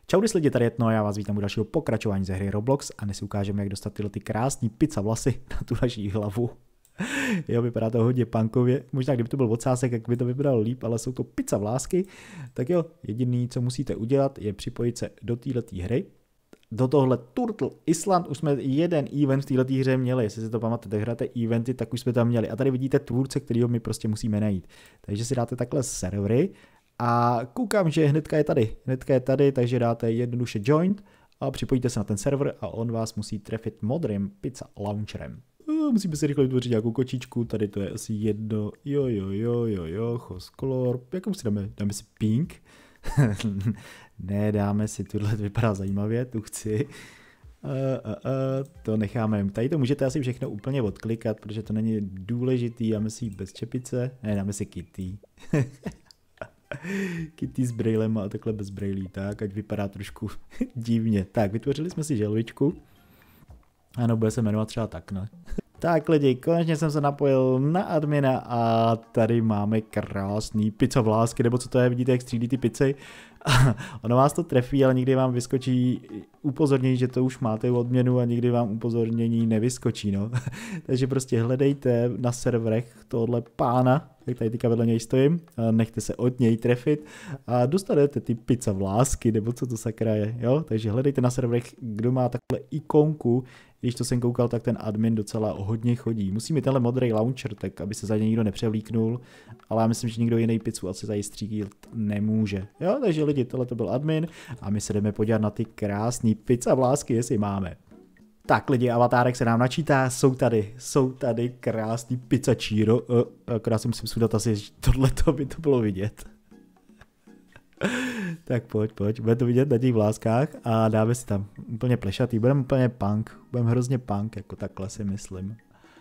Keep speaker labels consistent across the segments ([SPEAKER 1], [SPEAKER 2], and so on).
[SPEAKER 1] Čau lidi, tady je Tno, já vás vítám u dalšího pokračování ze hry Roblox a dnes si ukážeme, jak dostat tyhle ty krásný pizza vlasy na tu naší hlavu. Jo, vypadá to hodně punkově, možná kdyby to byl ocásek, jak by to vypadalo líp, ale jsou to pizza vlásky. Tak jo, jediný, co musíte udělat, je připojit se do této hry. Do tohle Turtle Island už jsme jeden event v této hře měli, jestli si to pamatujete, hrajete eventy, tak už jsme tam měli. A tady vidíte tvůrce, kterýho my prostě musíme najít. Takže si dáte takhle servery. A koukám, že hnedka je tady, takže dáte jednoduše joint a připojíte se na ten server a on vás musí trefit modrým pizza launcherem. Musíme si rychle vytvořit nějakou kočičku, tady to je asi jedno, host color, jakou si dáme si pink, ne, dáme si, tuhle vypadá zajímavě, tu chci, to necháme, tady to můžete asi všechno úplně odklikat, protože to není důležitý, dáme si bez čepice, ne, dáme si Kitty. Kitty s brailem a takhle bez brailí, tak ať vypadá trošku divně. Tak, vytvořili jsme si želvičku. Ano, bude se jmenovat třeba tak, ne? Tak lidi, konečně jsem se napojil na admina a tady máme krásný pizza vlásky, nebo co to je, vidíte, jak střílí ty pizzy. Ono vás to trefí, ale někdy vám vyskočí upozornění, že to už máte odměnu a někdy vám upozornění nevyskočí, no. Takže prostě hledejte na serverech tohle pána, jak tady teďka vedle něj stojím, nechte se od něj trefit a dostanete ty pizza vlásky, nebo co to sakra je, jo. Takže hledejte na serverech, kdo má takhle ikonku. Když to jsem koukal, tak ten admin docela hodně chodí. Musí mít tenhle modrý launcher, tak aby se za něj nikdo nepřevlíknul, ale já myslím, že nikdo jiný pizzu asi tady střílet nemůže. Jo, takže lidi, tohle to byl admin a my se jdeme podívat na ty krásné pizza vlásky, jestli máme. Tak lidi, avatárek se nám načítá, jsou tady krásný pizza číro, akorát si musím sudat asi, že tohleto by to bylo vidět. Tak pojď, bude to vidět na těch vláskách a dáme si tam úplně plešatý, budeme úplně punk, budeme hrozně punk, jako takhle si myslím.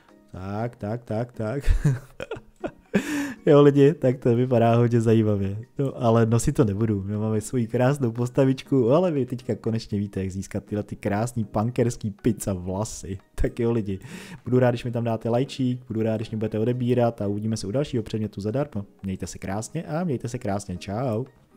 [SPEAKER 1] Tak. Jo lidi, tak to vypadá hodně zajímavě, no ale nosit to nebudu, my máme svoji krásnou postavičku, ale vy teďka konečně víte, jak získat tyhle ty krásný punkerský pizza vlasy. Tak jo lidi, budu rád, když mi tam dáte lajčík, budu rád, když mě budete odebírat a uvidíme se u dalšího předmětu zadarmo. Mějte se krásně a mějte se krásně, čau.